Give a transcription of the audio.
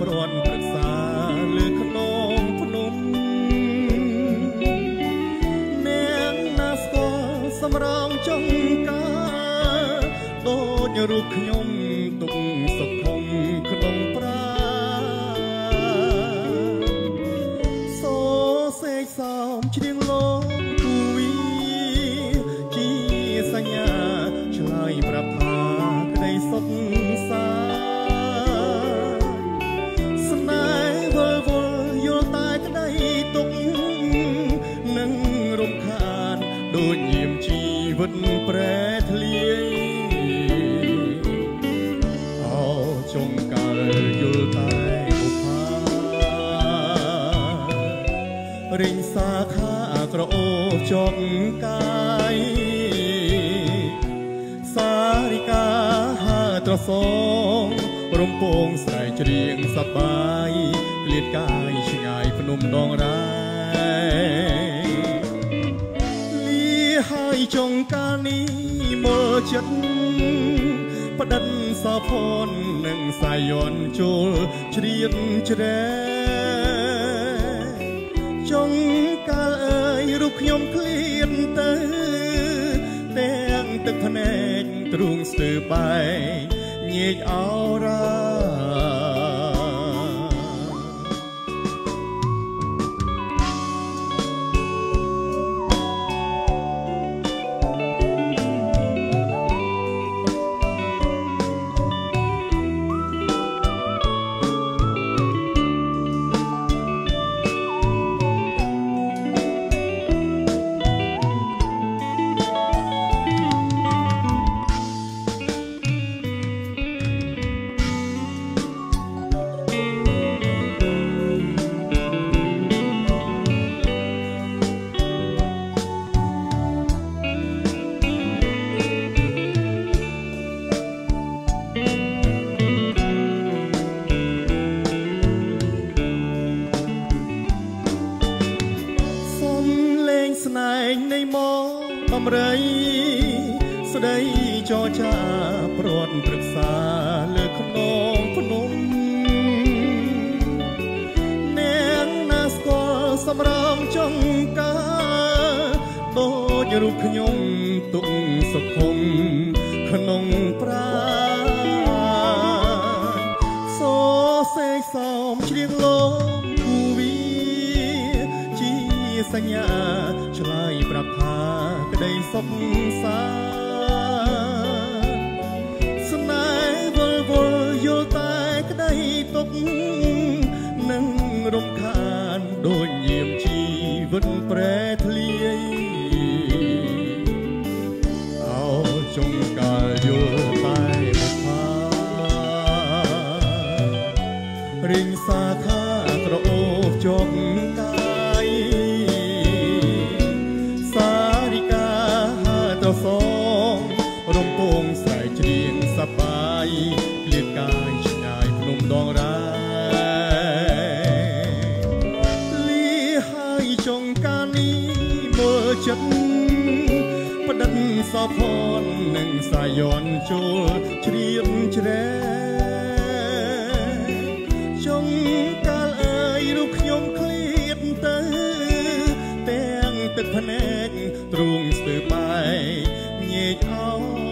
ប្រន់ប្រឹក្សាលើខ្នងភ្នំអ្នកណាស្គាល់សម្រងចង្ការដូចរូបខ្ញុំទុកសុខធំក្នុងប្រាសូសេកសោមជ្រៀងលោគូវីជាសញ្ញាឆ្លើយប្រាប់ថាក្តីសុខសាស្នេហ៍វល់វល់យល់តែក្តីទុកនឹងរំខានដូចយាមជីវិតប្រែធ្លាយអោចុងកាលយល់តែបុប្ផារិញសាខាក្រអូបចកកាយសារិកាហាត្រសងរំពងស្រែកច្រៀងសប្បាយក្លៀតកាយឆ្ងាយភ្នំដងរ៉ែលីហើយចុងកាលនេះមើលចិត្តផ្ដិតសោភ័ននឹងសាយ័នចូលជ្រៀតជ្រែចុងកាលអើយរូបខ្ញុំឃ្លៀនទៅទាំងទឹកភ្នែកទ្រូងស្ទើបែកញែកអរ៉ាស្នែងនៃមកបំរៃស្ដីចរចាព្រាត់ប្រឹក្សាលើខ្នងភ្នំអ្នកណាស្គាល់សម្រងចង្ការដូចរូបខ្ញុំទុកសុខុមក្នុងប្រាសូសេកសោមជ្រៀងលោគូវីជាសញ្ញាឆ្លើយប្រាប់ថាក្តីសុខសាស្នេហ៍វល់វល់យល់តែក្តីទុកនឹងរំខានដូចយាមជីវិតប្រែធ្លាយអោចុងកាលយល់តែបុប្ផារិញសាខាក្រអូបចកកាយសងរំពងស្រែកច្រៀងសប្បាយក្លៀតកាយឆ្ងាយភ្នំដងរ៉ែលីហើយចុងកាលនេះមើលចិត្តផ្ដិតសោភ័ននឹងសាយ័នចូលជ្រៀមជ្រែចុងកាលអើយរូបខ្ញុំឃ្លៀតទៅទាំងទឹកភ្នែកទ្រូងស្ទើបែកញែកអោ